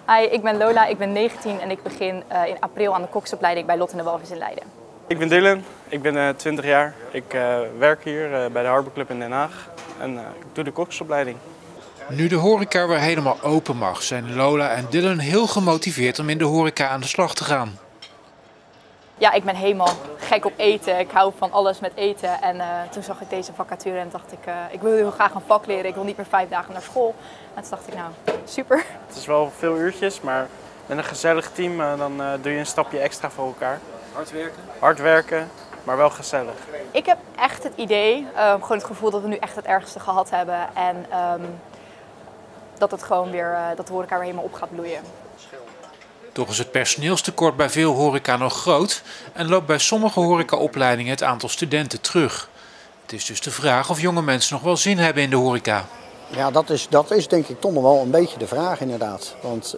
Hi, ik ben Lola, ik ben 19 en ik begin in april aan de koksopleiding bij Lot en de Walvis in Leiden. Ik ben Dylan, ik ben 20 jaar. Ik werk hier bij de Harbor Club in Den Haag en ik doe de koksopleiding. Nu de horeca weer helemaal open mag, zijn Lola en Dylan heel gemotiveerd om in de horeca aan de slag te gaan. Ja, ik ben helemaal gek op eten. Ik hou van alles met eten. En toen zag ik deze vacature en dacht ik wil heel graag een vak leren. Ik wil niet meer 5 dagen naar school. En toen dacht ik, nou, super. Het is wel veel uurtjes, maar met een gezellig team dan doe je een stapje extra voor elkaar. Hard werken? Hard werken, maar wel gezellig. Ik heb echt het idee, gewoon het gevoel dat we nu echt het ergste gehad hebben. En dat het gewoon weer, dat de horeca weer helemaal op gaat bloeien. Toch is het personeelstekort bij veel horeca nog groot en loopt bij sommige horecaopleidingen het aantal studenten terug. Het is dus de vraag of jonge mensen nog wel zin hebben in de horeca. Ja, dat is denk ik toch nog wel een beetje de vraag inderdaad. Want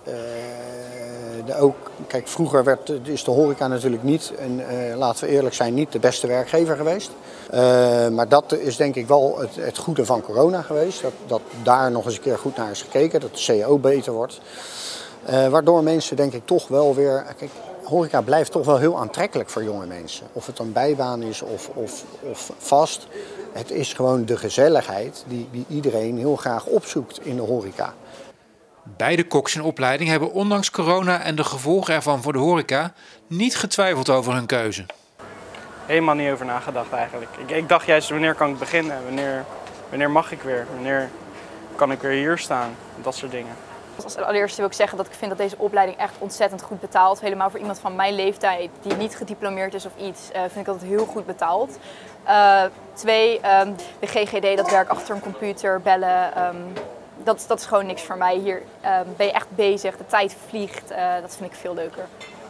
kijk, vroeger is de horeca natuurlijk niet, en laten we eerlijk zijn, niet de beste werkgever geweest. Maar dat is denk ik wel het goede van corona geweest. Dat daar nog eens een keer goed naar is gekeken, dat de CAO beter wordt. Waardoor mensen denk ik toch wel weer... Kijk, horeca blijft toch wel heel aantrekkelijk voor jonge mensen. Of het een bijbaan is of vast. Het is gewoon de gezelligheid die iedereen heel graag opzoekt in de horeca. Beide koks in opleiding hebben ondanks corona en de gevolgen ervan voor de horeca niet getwijfeld over hun keuze. Helemaal niet over nagedacht eigenlijk. Ik dacht juist, wanneer kan ik beginnen? Wanneer mag ik weer? Wanneer kan ik weer hier staan? Dat soort dingen. Als allereerste wil ik zeggen dat ik vind dat deze opleiding echt ontzettend goed betaalt. Helemaal voor iemand van mijn leeftijd die niet gediplomeerd is of iets, vind ik dat het heel goed betaalt. 2, de GGD, dat werk achter een computer, bellen, dat is gewoon niks voor mij. Hier ben je echt bezig, de tijd vliegt, dat vind ik veel leuker.